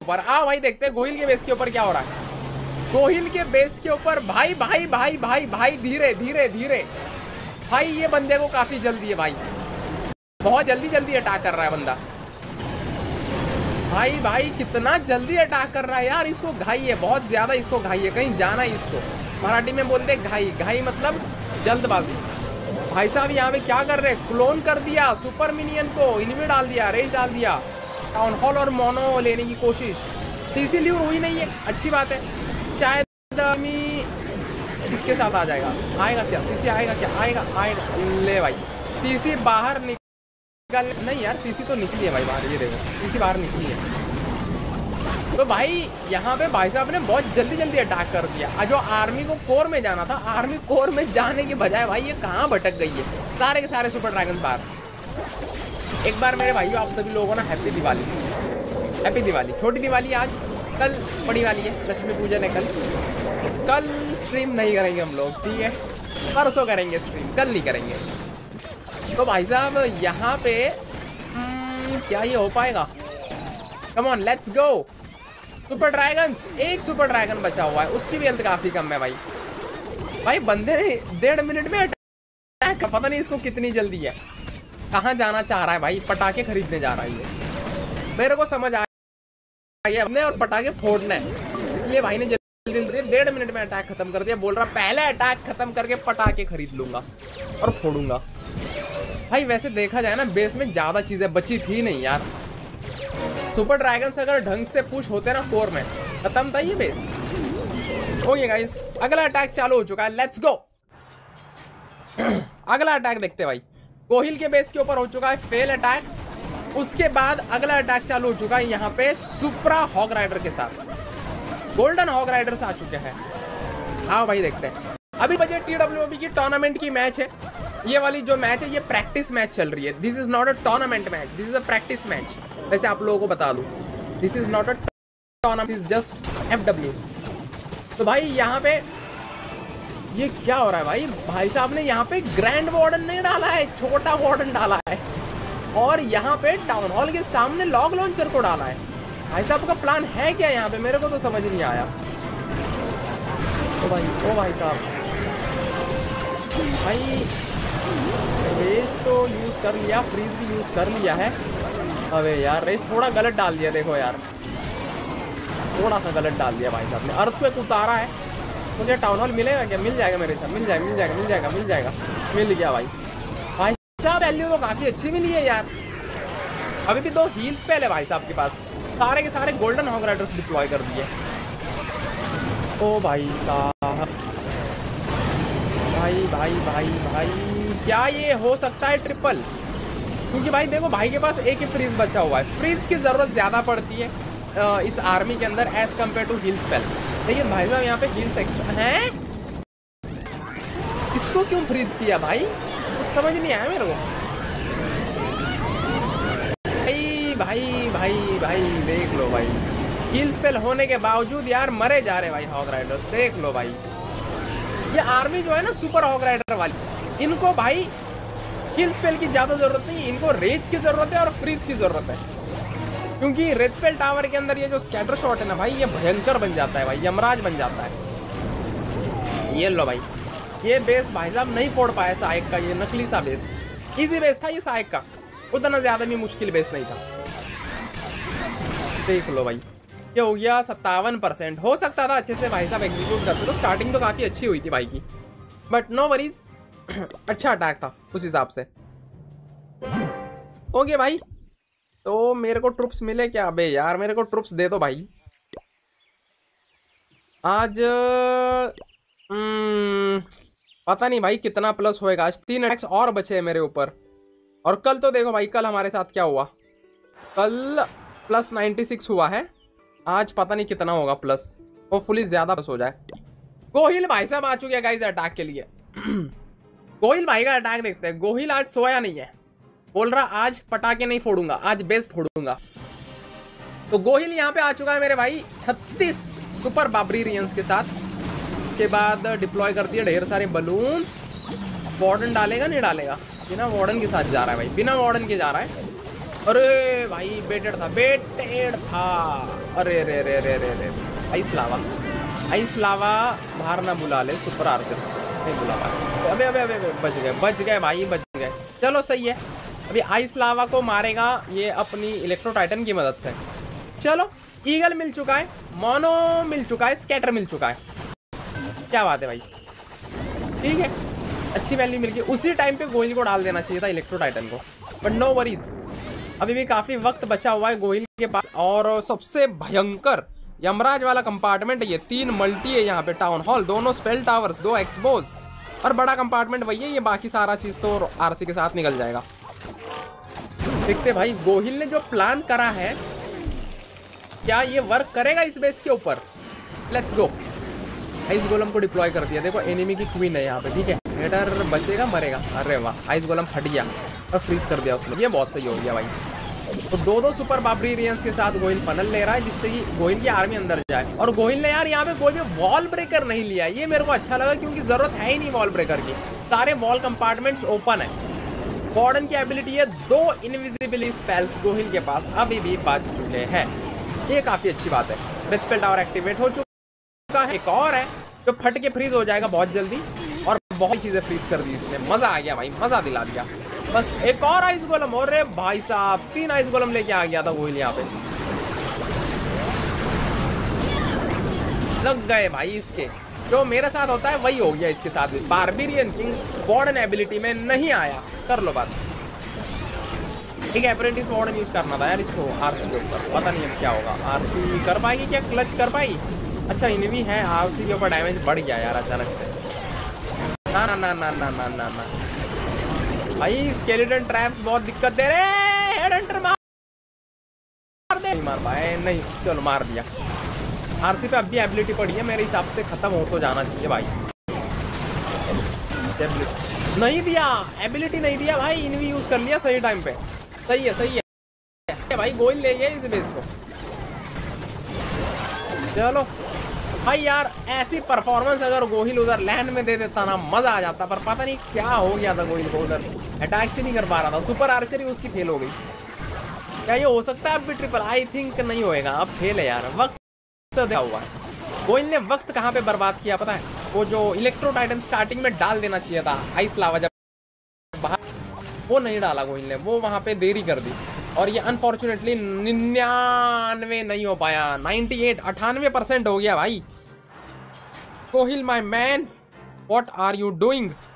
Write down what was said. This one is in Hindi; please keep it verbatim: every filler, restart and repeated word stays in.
ऊपर। आ भाई देखते हैं गोहिल के बेस के ऊपर क्या हो रहा है। गोहिल के बेस के ऊपर भाई भाई भाई भाई भाई धीरे धीरे धीरे भाई, ये बंदे को काफी जल्दी है भाई, बहुत जल्दी जल्दी अटैक कर रहा है बंदा। भाई भाई कितना जल्दी अटैक कर रहा है यार, इसको घाई है बहुत ज्यादा, इसको घाई है, कहीं जाना है इसको। मराठी में बोलते घाई, घाई मतलब जल्दबाजी। भाई साहब यहाँ पे क्या कर रहे हैं, क्लोन कर दिया सुपर मिनियन को, इनमें डाल दिया, रेज डाल दिया, टाउन हॉल और मोनो लेने की कोशिश। सीसी ल्यूर हुई नहीं है, अच्छी बात है। शायद इसके साथ आ जाएगा, आएगा क्या सीसी, आएगा क्या, आएगा आएगा ले भाई सीसी बाहर निकल, नहीं यार सीसी तो निकली है भाई बाहर, ये देखो सीसी बाहर निकली है। तो भाई यहाँ पे भाई साहब ने बहुत जल्दी जल्दी अटैक कर दिया। जो आर्मी को कोर में जाना था, आर्मी कोर में जाने के बजाय भाई ये कहाँ भटक गई है, सारे के सारे सुपर ड्रैगन बाहर। एक बार मेरे भाइयों आप सभी लोगों को ना हैप्पी दिवाली, हैप्पी दिवाली। छोटी दिवाली आज, कल बड़ी वाली है, लक्ष्मी पूजन है कल। कल स्ट्रीम नहीं करेंगे हम लोग, ठीक है, परसों करेंगे स्ट्रीम, कल नहीं करेंगे। तो भाई साहब यहाँ पे hmm, क्या ये हो पाएगा? Come on let's go. Super dragons, एक सुपर ड्रैगन बचा हुआ है, उसकी भी हेल्थ काफी कम है भाई। भाई बंदे ने डेढ़ मिनट में अटैक, पता नहीं इसको कितनी जल्दी है। कहाँ जाना चाह रहा है भाई, पटाखे खरीदने जा रहा है ये, मेरे को समझ आया हमने, और पटाखे फोड़ना है, इसलिए भाई ने जल्दी डेढ़ मिनट में अटैक खत्म कर दिया। बोल रहा पहले अटैक खत्म करके पटाखे खरीद लूंगा और फोड़ूंगा। भाई वैसे देखा जाए ना बेस में ज्यादा चीजें बची थी नहीं यार। सुपर ड्रैगन्स अगर ढंग से पुश होते ना कोर में, खत्म था ये बेस। ओके गाइस, अगला अटैक चालू हो चुका है, लेट्स गो। अगला अटैक देखते हैं भाई। गोहिल के बेस के ऊपर हो चुका है फेल अटैक। उसके बाद अगला अटैक चालू हो चुका है यहाँ पे सुप्रा हॉग राइडर के साथ। गोल्डन हॉग राइडर्स आ चुके हैं। आओ भाई देखते हैं। अभी बजे टी डब्ल्यू ओ बी की टूर्नामेंट की मैच है। ये वाली जो मैच है ये प्रैक्टिस मैच चल रही है। This is not a tournament match, this is a practice match. वैसे आप लोगों को बता दूं, this is not a tournament, this is just F W. तो भाई यहाँ पे ये क्या हो रहा है भाई? भाई साहब ने यहाँ पे ग्रैंड वार्डन नहीं डाला है, छोटा वार्डन डाला है, और यहाँ पे टाउन हॉल के सामने लॉग लॉन्चर को डाला है। भाई साहब का प्लान है क्या यहाँ पे, मेरे को तो समझ नहीं आया। ओ भाई ओ भाई साहब, भाई रेस तो यूज कर लिया, फ्रीज भी यूज कर लिया है। अबे यार रेस थोड़ा गलत डाल दिया, देखो यार थोड़ा सा गलत डाल दिया भाई साहब ने। अर्थ पे उतारा है, मुझे टाउन हॉल मिलेगा क्या? मिल जाएगा मेरे साथ, मिल जाएगा मिल जाएगा मिल जाएगा मिल जाएगा मिल गया भाई। भाई साहब वैल्यू तो काफी अच्छी मिली है यार। अभी भी दो हील्स पहले है भाई साहब के पास, सारे के सारे गोल्डन हॉग राइडर्स डिप्लॉय कर दिए। ओ भाई साहब, भाई भाई भाई भाई क्या ये हो सकता है ट्रिपल? क्योंकि भाई देखो भाई के पास एक ही फ्रीज बचा हुआ है। फ्रीज की जरूरत ज्यादा पड़ती है इस आर्मी के अंदर as compare to heal spell. लेकिन भाई साहब यहाँ पे हील्स एक्स्ट्रा हैं। इसको क्यों फ्रीज किया भाई, कुछ समझ नहीं आया मेरे को। भाई भाई भाई भाई देख लो भाई, हील स्पेल होने के बावजूद यार मरे जा रहे भाई हॉग राइडर। देख लो भाई, ये आर्मी जो है ना सुपर हॉग राइडर वाली, इनको भाई हील स्पेल की ज्यादा जरूरत नहीं, इनको रेज की जरूरत है और फ्रीज की जरूरत है। क्योंकि रेड स्पेल टावर के अंदर ये जो स्कैटर शॉट है ना भाई, ये भयंकर बन जाता है भाई, यमराज बन जाता है। ये लो भाई, ये बेस भाई साहब नहीं फोड़ पाया सहायक का, ये नकली सा बेस। इजी बेस था ये सहायक का, उतना ज्यादा भी मुश्किल बेस नहीं था। देख लो भाई, ये हो गया सत्तावन परसेंट। हो सकता था अच्छे से भाई साहब एग्जीक्यूट करते, तो स्टार्टिंग तो काफी अच्छी हुई थी भाई की, बट नो वरीज। अच्छा अटैक था उस हिसाब से। ओके भाई, तो मेरे को ट्रुप्स मिले क्या? अबे यार मेरे को ट्रुप्स दे दो भाई। आज हम्म पता नहीं भाई कितना प्लस होएगा। आज तीन अटैक्स और बचे हैं मेरे ऊपर। और कल तो देखो भाई, कल हमारे साथ क्या हुआ, कल प्लस नाइन्टी सिक्स हुआ है। आज पता नहीं कितना होगा प्लस, होपफुली ज्यादा प्लस हो जाए। गोहिल भाई साहब आ चुके हैं गाइस अटैक के लिए। गोहिल भाई का अटैक देखते हैं। गोहिल आज सोया नहीं है, बोल रहा आज पटाखे नहीं फोड़ूंगा, आज बेस फोड़ूंगा। तो गोहिल यहाँ पे आ चुका है मेरे भाई छत्तीस सुपर बाबरीरियंस के साथ। उसके बाद डिप्लॉय कर दिए ढेर सारे बलून्स। वार्डन डालेगा नहीं डालेगा? बिना वार्डन के साथ जा रहा है भाई, बिना वार्डन के जा रहा है। अरे भाई बेटेड था, बेटेड था। अरे रे रे रे रे रे आइस लावा, आइस लावा बाहर ना बुला ले, सुपर आर्चर नहीं बुला पाए। अबे अबे अबे बच गए, बच गए भाई, बच गए। चलो सही है। अभी आइस लावा को मारेगा ये अपनी इलेक्ट्रो टाइटन की मदद से। चलो ईगल मिल चुका है, मोनो मिल चुका है, स्कैटर मिल चुका है। क्या बात है भाई, ठीक है, अच्छी वैल्यू मिल गई। उसी टाइम पे गोहिल को डाल देना चाहिए था इलेक्ट्रो टाइटन को, बट नो वरीज, अभी भी काफी वक्त बचा हुआ है गोहिल के पास। और सबसे भयंकर यमराज वाला कंपार्टमेंट, ये तीन मल्टी है यहाँ पे, टाउन हॉल, दोनों स्पेल टावर्स, दो एक्सपोज और बड़ा कंपार्टमेंट वही है। ये बाकी सारा चीज तो आरसी के साथ निकल जाएगा। देखते भाई गोहिल ने जो प्लान करा है क्या ये वर्क करेगा इस बेस के ऊपर। Let's go. आइस गोलम को डिप्लॉय कर दिया। देखो एनिमी की क्वीन है यहाँ पे, ठीक है। हेडर बचेगा मरेगा। अरे वाह, आइस गोलम फट गया और फ्रीज कर दिया उसने, ये बहुत सही हो गया भाई। तो दो दो सुपर बार्बरियंस के साथ गोहिल फनल ले रहा है, जिससे कि गोहिल की आर्मी अंदर जाए। और गोहिल ने यार यहाँ पे कोई भी वॉल ब्रेकर नहीं लिया, ये मेरे को अच्छा लगा, क्योंकि जरूरत है ही नहीं वॉल ब्रेकर की, सारे वॉल कंपार्टमेंट्स ओपन है। वार्डन की एबिलिटी है, दो इनविजिबिलिटी स्पेल्स गोहिल के पास अभी भी बच चुके हैं, ये काफी अच्छी बात है। रेड स्पेल टावर एक्टिवेट हो चुका है, एक और है जो फट के फ्रीज हो जाएगा बहुत जल्दी, और बहुत चीजें फ्रीज कर दी इसने। मजा आ गया भाई, मजा दिला दिया। बस एक और आइस गोलम, और रे भाई साहब तीन आइस गोलम लेके आ गया था गोहिल यहाँ पे। लग गए भाई इसके, जो मेरे साथ होता है वही हो गया इसके साथ भी। बार्बेरियन किंग वार्डन एबिलिटी में नहीं आया, कर लो बात। एक अप्रेंटिस वार्डन यूज करना था यार इसको आरसी के ऊपर, पता नहीं अब क्या होगा। आरसी कर पाएगी क्या, क्लच कर पाई? अच्छा इनवी है, आरसी के ऊपर डैमेज बढ़ गया यार अचानक से। ना ना ना ना ना ना ना ना भाई, स्केलेटन ट्रैप्स बहुत दिक्कत दे रहे हैं। हेड हंटर मार दे, नहीं मार पाए, नहीं चलो मार दिया। आरसी पे अब भी एबिलिटी पड़ी है, मेरे हिसाब से खत्म हो तो जाना चाहिए भाई। नहीं दिया, एबिलिटी नहीं दिया भाई, इनवी यूज कर लिया सही टाइम पे। सही है सही है भाई, गोहिल ले गया इस बेस को। चलो भाई यार, ऐसी परफॉर्मेंस अगर गोहिल उधर लैंड में दे देता ना, मजा आ जाता। पर पता नहीं क्या हो गया था गोहिल को, उधर अटैक से नहीं कर पा रहा था। सुपर आर्चरी उसकी फेल हो गई। क्या ये हो सकता है अब भी ट्रिपल? आई थिंक नहीं होएगा, अब फेल है यार। वक्त दिया हुआ है गोहिल ने, वक्त कहाँ पे बर्बाद किया पता है? वो जो इलेक्ट्रो टाइटन स्टार्टिंग में डाल देना चाहिए था, आइस लावा जब बाहर, वो नहीं डाला गोहिल ने, वो वहां पे देरी कर दी। और ये अनफॉर्चुनेटली निन्यानवे नहीं हो पाया, नाइन्टी एट अठानवे परसेंट हो गया भाई। Gohil my man, what are you doing?